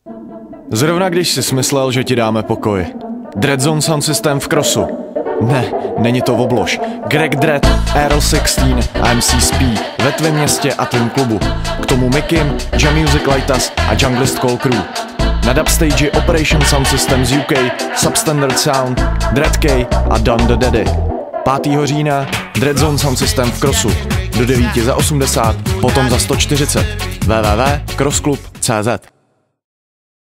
Zrovna když jsi smyslel, že ti dáme pokoj. Dreadzone Sound System v crossu. Ne, není to oblož. Greg Dredd, Earl 16 a MC Spee ve tvém městě a tvém klubu. K tomu Mikim, Jam Music Lightas a Junglist Call Crew. Na dubstage Operation Sound System z UK, Substandard Sound, Dread K a Don the Daddy. 5. října Dreadzone Sound System v crossu. Do 9 za 80, potom za 140. www.crossclub.cz